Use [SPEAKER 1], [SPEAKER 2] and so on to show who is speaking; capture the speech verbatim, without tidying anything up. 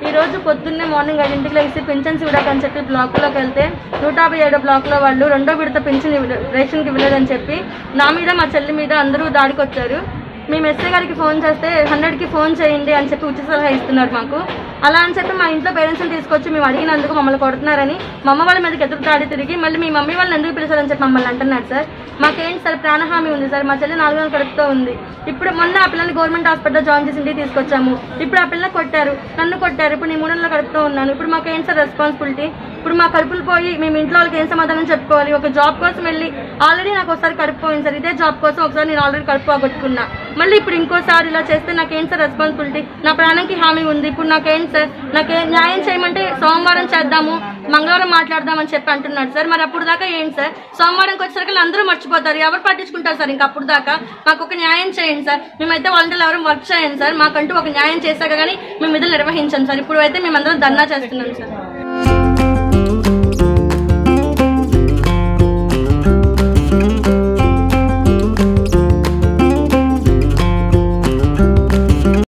[SPEAKER 1] ఈ రోజు పొద్దున్నే మార్నింగ్ ఐదింటికి లేచి పింఛన్స్ ఇవ్వడాకని చెప్పి బ్లాక్లోకి వెళ్తే నూట యాభై ఏడో బ్లాక్లో వాళ్ళు రెండో విడత పింఛన్ రేషన్కి ఇవ్వలేదని చెప్పి నా మీద మా చెల్లి మీద అందరూ దాడికి వచ్చారు. మేము ఎస్ఐ గారికి ఫోన్ చేస్తే హండ్రెడ్కి ఫోన్ చేయండి అని చెప్పి ఉచిత సలహా ఇస్తున్నారు మాకు. అలా అని చెప్పి మా ఇంట్లో పేరెంట్స్ని తీసుకొచ్చి మేము అడిగినందుకు మమ్మల్ని కొడుతున్నారని మా అమ్మ వాళ్ళ మీదకి ఎదురు దాడి తిరిగి మళ్ళీ మీ మమ్మీ వాళ్ళని ఎందుకు పిలిచారని చెప్పి మమ్మల్ని అంటున్నారు సార్. మాకేంటి సార్ ప్రాణహామీ ఉంది సార్, మా చెల్లి నాలుగు నెలల కడుపుతో ఉంది. ఇప్పుడు మొన్న ఆ పిల్లల్ని గవర్నమెంట్ హాస్పిటల్లో జాయిన్ చేసి ఇంటికి తీసుకొచ్చాము. ఇప్పుడు ఆ పిల్లల్ని కొట్టారు, నన్ను కొట్టారు. ఇప్పుడు నేను మూడు నెలల కడుపుతో ఉన్నాను. ఇప్పుడు మాకేంటి సార్ రెస్పాన్సిబిలిటీ? ఇప్పుడు మా కడుపులు పోయి మేము ఇంట్లో వాళ్ళకి ఏం సమాధానం చెప్పుకోవాలి? ఒక జాబ్ కోసం వెళ్ళి ఆల్రెడీ నాకు ఒకసారి కడుపు పోయింది సార్. ఇదే జాబ్ కోసం ఒకసారి నేను ఆల్రెడీ కడుపు పోగొట్టుకున్నా. మళ్ళీ ఇప్పుడు ఇంకోసారి ఇలా చేస్తే నాకేం సార్ రెస్పాన్సిబిలిటీ? నా ప్రాణానికి హామీ ఉంది. ఇప్పుడు నాకేం సార్, నాకే న్యాయం చేయమంటే సోమవారం చేద్దాము, మంగళవారం మాట్లాడదామని చెప్పి అంటున్నాడు సార్. మరి అప్పుడు దాకా ఏంటి సార్? సోమవారంకి వచ్చేసరికి అందరూ మర్చిపోతారు, ఎవరు పట్టించుకుంటారు సార్? ఇంకా అప్పుడు దాకా మాకు ఒక న్యాయం చేయండి సార్. మేమైతే వాలంటీర్లు ఎవరు వర్క్ చేయండి సార్. మాకంటూ ఒక న్యాయం చేశాక కానీ మేము విధులు నిర్వహించాం సార్. ఇప్పుడు అయితే మేమందరం ధర్నా చేస్తున్నాం సార్.